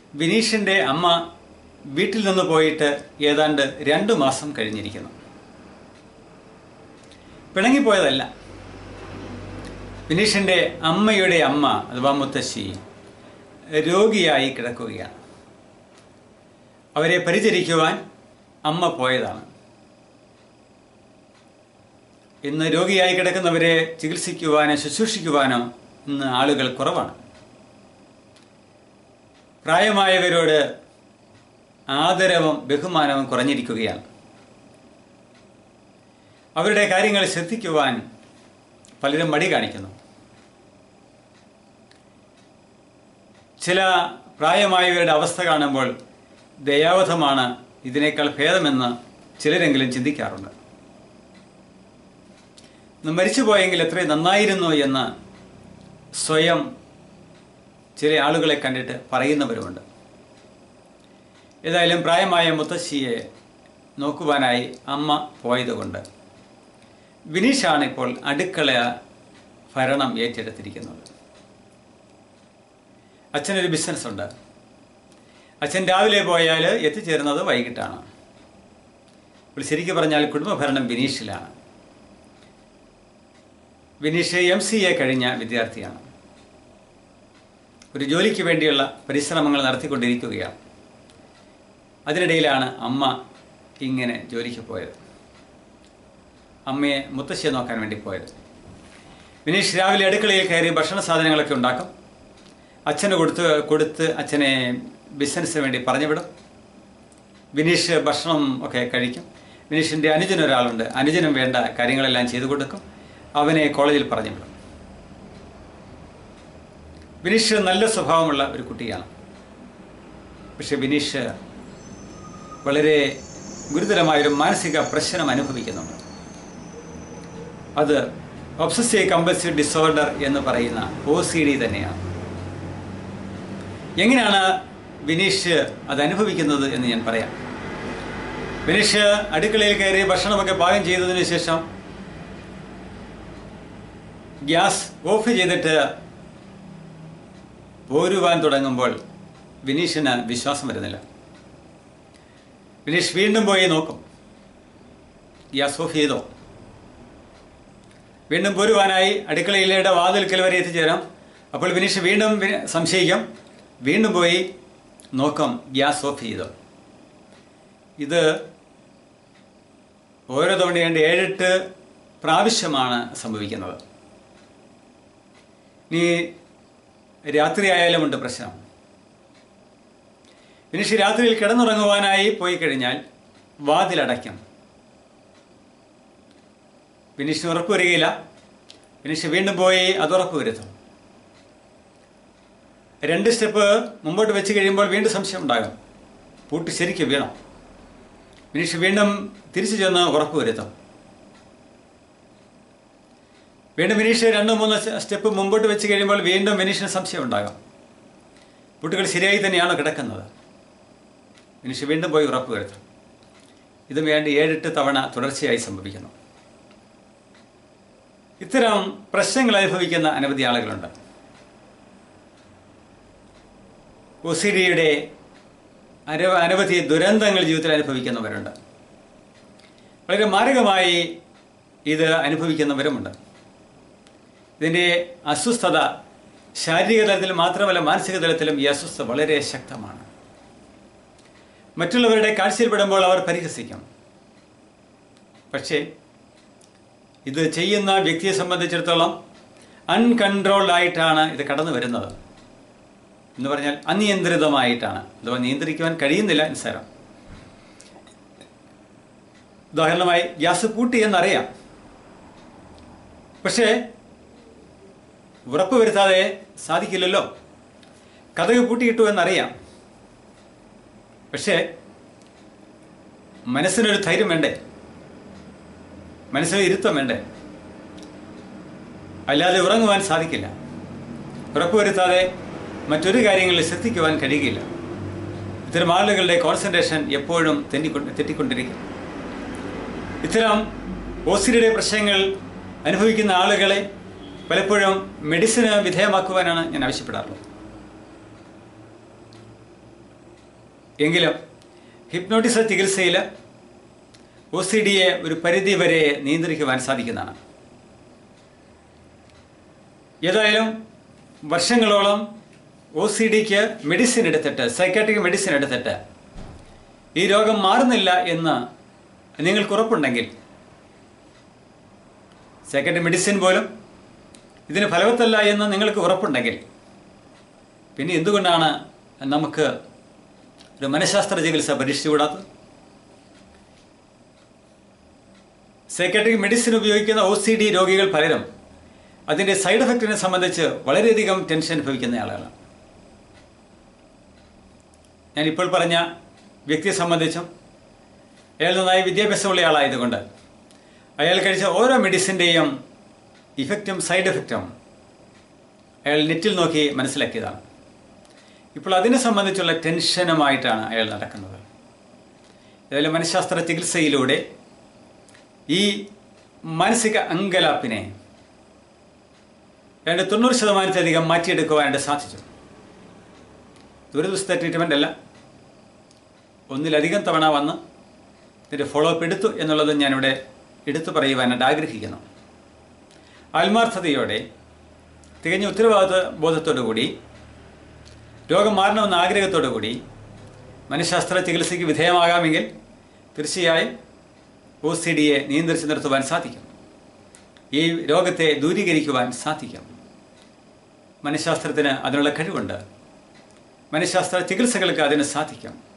വിനീഷിൻ്റെ അമ്മ വീട്ടിൽ നിന്ന് പോയിട്ട് ഏതാണ്ട് 2 മാസം കഴിഞ്ഞിരിക്കുന്നു. പിണങ്ങിപ്പോയതല്ല. വിനീഷിൻ്റെ അമ്മയുടെ അമ്മ അഥവാ മുത്തശ്ശി രോഗിയായി കിടക്കുകയാണ്. അവരെ പരിചരിക്കുവാൻ അമ്മ പോയതാണ്. ഇന്ന് രോഗിയായി കിടക്കുന്നവരെ ചികിത്സിക്കുവാനോ ശുശ്രൂഷിക്കുവാനോ ഇന്ന് ആളുകൾ കുറവാണ്. പ്രായമായവരോട് ആദരവും ബഹുമാനവും കുറഞ്ഞിരിക്കുകയാണ്. അവരുടെ കാര്യങ്ങൾ ശ്രദ്ധിക്കുവാൻ പലരും മടി കാണിക്കുന്നു. ചില പ്രായമായവരുടെ അവസ്ഥ കാണുമ്പോൾ ദയാവധമാണ് ഇതിനേക്കാൾ ഭേദമെന്ന് ചിലരെങ്കിലും ചിന്തിക്കാറുണ്ട്. മരിച്ചുപോയെങ്കിൽ എത്രയും നന്നായിരുന്നു എന്ന് സ്വയം ചില ആളുകളെ കണ്ടിട്ട് പറയുന്നവരുമുണ്ട്. ഏതായാലും പ്രായമായ മുത്തശ്ശിയെ നോക്കുവാനായി അമ്മ പോയതുകൊണ്ട് വിനീഷാണ് ഇപ്പോൾ അടുക്കള ഭരണം ഏറ്റെടുത്തിരിക്കുന്നത്. അച്ഛനൊരു ബിസിനസ്സുണ്ട്. അച്ഛൻ രാവിലെ പോയാൽ എത്തിച്ചേരുന്നത് വൈകിട്ടാണ്. ഇപ്പോൾ ശരിക്കും പറഞ്ഞാൽ കുടുംബഭരണം വിനീഷിലാണ്. വിനീഷ് MCA കഴിഞ്ഞ വിദ്യാർത്ഥിയാണ്. ഒരു ജോലിക്ക് വേണ്ടിയുള്ള പരിശ്രമങ്ങൾ നടത്തിക്കൊണ്ടിരിക്കുകയാണ്. അതിനിടയിലാണ് അമ്മ ഇങ്ങനെ ജോലിക്ക് പോയത്. അമ്മയെ മുത്തശ്ശിയെ നോക്കാൻ വേണ്ടി പോയത്. വിനീഷ് രാവിലെ അടുക്കളയിൽ കയറി ഭക്ഷണ സാധനങ്ങളൊക്കെ ഉണ്ടാക്കും. അച്ഛന് കൊടുത്ത് അച്ഛനെ ബിസിനസ്സിന് വേണ്ടി പറഞ്ഞു വിടും. വിനീഷ് ഭക്ഷണം ഒക്കെ കഴിക്കും. വിനീഷിൻ്റെ അനുജനൊരാളുണ്ട്. അനുജനും വേണ്ട കാര്യങ്ങളെല്ലാം ചെയ്തു കൊടുക്കും. അവനെ കോളേജിൽ പറഞ്ഞു വിടും. വിനീഷ് നല്ല സ്വഭാവമുള്ള ഒരു കുട്ടിയാണ്. പക്ഷെ വിനീഷ് വളരെ ഗുരുതരമായൊരു മാനസിക പ്രശ്നം അനുഭവിക്കുന്നുണ്ട്. അത് ഒബ്സസീവ് കമ്പൽസീവ് ഡിസോർഡർ എന്ന് പറയുന്ന OCD തന്നെയാണ്. എങ്ങനെയാണ് വിനീഷ് അത് അനുഭവിക്കുന്നത് എന്ന് ഞാൻ പറയാം. വിനീഷ് അടുക്കളയിൽ കയറി ഭക്ഷണമൊക്കെ പാകം ചെയ്തതിനു ശേഷം ഗ്യാസ് ഓഫ് ചെയ്തിട്ട് പോരുവാൻ തുടങ്ങുമ്പോൾ വിനീഷിന് വിശ്വാസം വരുന്നില്ല. വിനീഷ് വീണ്ടും പോയി നോക്കും, ഗ്യാസ് ഓഫ് ചെയ്തോ. വീണ്ടും പോരുവാനായി അടുക്കളയിലെ വാതിൽക്കൽ വരെ എത്തിച്ചേരാം. അപ്പോൾ വിനീഷ് വീണ്ടും സംശയിക്കും. വീണ്ടും പോയി നോക്കും, ഗ്യാസ് ഓഫ് ചെയ്തോ. ഇത് ഓരോ തവണയുണ്ട് 7-8 പ്രാവശ്യമാണ് സംഭവിക്കുന്നത്. ഇനി രാത്രിയായാലും ഉണ്ട് പ്രശ്നം. വിനീഷ് രാത്രിയിൽ കിടന്നുറങ്ങുവാനായി പോയി കഴിഞ്ഞാൽ വാതിലടയ്ക്കും. വിനീഷിന് ഉറപ്പ് വരികയില്ല. വിനീഷ് വീണ്ടും പോയി അത് ഉറപ്പ് വരുത്തും. 2 സ്റ്റെപ്പ് മുമ്പോട്ട് വെച്ച് കഴിയുമ്പോൾ വീണ്ടും സംശയം ഉണ്ടാകും, പൂട്ട് ശരിക്കും വീണോ. വിനീഷ് വീണ്ടും തിരിച്ചു ചെന്ന് ഉറപ്പ് വരുത്തും. വീണ്ടും വിനീഷ് 2-3 സ്റ്റെപ്പ് മുമ്പോട്ട് വെച്ച് കഴിയുമ്പോൾ വീണ്ടും വിനീഷിന് സംശയം ഉണ്ടാകും, പൂട്ടുകൾ ശരിയായി തന്നെയാണോ കിടക്കുന്നത്. വിനീഷ് വീണ്ടും പോയി ഉറപ്പ് വരുത്തും. ഇതും വേണ്ടി 7-8 തവണ തുടർച്ചയായി സംഭവിക്കുന്നു. ഇത്തരം പ്രശ്നങ്ങൾ അനുഭവിക്കുന്ന അനവധി ആളുകളുണ്ട്. OCDയുടെ അനവധി ദുരന്തങ്ങൾ ജീവിതത്തിൽ അനുഭവിക്കുന്നവരുണ്ട്. വളരെ മാരകമായി ഇത് അനുഭവിക്കുന്നവരുമുണ്ട്. ഇതിൻ്റെ അസ്വസ്ഥത ശാരീരിക തലത്തിൽ മാത്രമല്ല മാനസിക തലത്തിലും ഈ അസ്വസ്ഥത വളരെ ശക്തമാണ്. മറ്റുള്ളവരുടെ കാഴ്ചയിൽപ്പെടുമ്പോൾ അവർ പരിഹസിക്കും. പക്ഷേ ഇത് ചെയ്യുന്ന വ്യക്തിയെ സംബന്ധിച്ചിടത്തോളം അൺകൺട്രോൾഡ് ആയിട്ടാണ് ഇത് കടന്നു വരുന്നത്. എന്ന് പറഞ്ഞാൽ അനിയന്ത്രിതമായിട്ടാണ്. അഥവാ നിയന്ത്രിക്കുവാൻ കഴിയുന്നില്ല നിസ്സാരം. ഉദാഹരണമായി ഗ്യാസ് പൂട്ടി എന്നറിയാം, പക്ഷേ ഉറപ്പ് വരുത്താതെ സാധിക്കില്ലല്ലോ. കതക് പൂട്ടിയിട്ടു എന്നറിയാം, പക്ഷേ മനസ്സിനൊരു ധൈര്യം വേണ്ടേ, മനസ്സിന് ഇരുത്തം വേണ്ടേ. അല്ലാതെ ഉറങ്ങുവാൻ സാധിക്കില്ല. ഉറപ്പുവരുത്താതെ മറ്റൊരു കാര്യങ്ങളിൽ ശ്രദ്ധിക്കുവാൻ കഴിയുകയില്ല. ഇത്തരം ആളുകളുടെ കോൺസെൻട്രേഷൻ എപ്പോഴും തെറ്റിക്കൊണ്ടിരിക്കും. ഇത്തരം OCDയുടെ പ്രശ്നങ്ങൾ അനുഭവിക്കുന്ന ആളുകളെ പലപ്പോഴും മെഡിസിന് വിധേയമാക്കുവാനാണ് ഞാൻ ആവശ്യപ്പെടാറുള്ളത്. എങ്കിലും ഹിപ്നോട്ടിസം ചികിത്സയിൽ OCD ഒരു പരിധി വരെ നിയന്ത്രിക്കുവാൻ സാധിക്കുന്നതാണ്. ഏതായാലും വർഷങ്ങളോളം OCDക്ക് മെഡിസിൻ എടുത്തിട്ട്, സൈക്കാട്രിക് മെഡിസിൻ എടുത്തിട്ട് ഈ രോഗം മാറുന്നില്ല എന്ന് നിങ്ങൾക്ക് ഉറപ്പുണ്ടെങ്കിൽ, സൈക്കാട്രിക് മെഡിസിൻ പോലും ഇതിന് ഫലവത്തല്ല എന്ന് നിങ്ങൾക്ക് ഉറപ്പുണ്ടെങ്കിൽ, പിന്നെ എന്തുകൊണ്ടാണ് നമുക്ക് ഒരു മനഃശാസ്ത്ര ചികിത്സ പരീക്ഷിച്ചുകൂടാത്തത്? സൈക്കാട്രിക് മെഡിസിൻ ഉപയോഗിക്കുന്ന OCD രോഗികൾ പലരും അതിൻ്റെ സൈഡ് എഫക്റ്റിനെ സംബന്ധിച്ച് വളരെയധികം ടെൻഷൻ അനുഭവിക്കുന്ന ആളുകളാണ്. ഞാനിപ്പോൾ പറഞ്ഞ വ്യക്തിയെ സംബന്ധിച്ചും അയാൾ നന്നായി വിദ്യാഭ്യാസമുള്ള ആളായതുകൊണ്ട് അയാൾ കഴിച്ച ഓരോ മെഡിസിൻ്റെയും ഇഫക്റ്റും സൈഡ് എഫക്റ്റും അയാൾ നെറ്റിൽ നോക്കി മനസ്സിലാക്കിയതാണ്. ഇപ്പോൾ അതിനെ സംബന്ധിച്ചുള്ള ടെൻഷനുമായിട്ടാണ് അയാൾ നടക്കുന്നത്. ഏതായാലും മനഃശാസ്ത്ര ചികിത്സയിലൂടെ ഈ മാനസിക അങ്കലാപ്പിനെ ഏതാണ്ട് 90% മാറ്റിയെടുക്കുവാനായിട്ട് സാധിച്ചു. ഒരു ദിവസത്തെ ട്രീറ്റ്മെൻ്റ് അല്ല, ഒന്നിലധികം തവണ വന്ന് ഇതിൻ്റെ ഫോളോ അപ്പ് എടുത്തു എന്നുള്ളത് ഞാനിവിടെ എടുത്തു പറയുവാനായിട്ട് ആഗ്രഹിക്കുന്നു. ആത്മാർത്ഥതയോടെ, തികഞ്ഞ ഉത്തരവാദിത്വ ബോധത്തോടു കൂടി, രോഗം മാറണമെന്ന ആഗ്രഹത്തോടു കൂടി മനഃശാസ്ത്ര ചികിത്സയ്ക്ക് വിധേയമാകാമെങ്കിൽ തീർച്ചയായും OCDയെ നിയന്ത്രിച്ച് നിർത്തുവാൻ സാധിക്കും. ഈ രോഗത്തെ ദൂരീകരിക്കുവാൻ സാധിക്കും. മനഃശാസ്ത്രത്തിന് അതിനുള്ള കഴിവുണ്ട്. മനഃശാസ്ത്ര ചികിത്സകൾക്ക് അതിന് സാധിക്കും.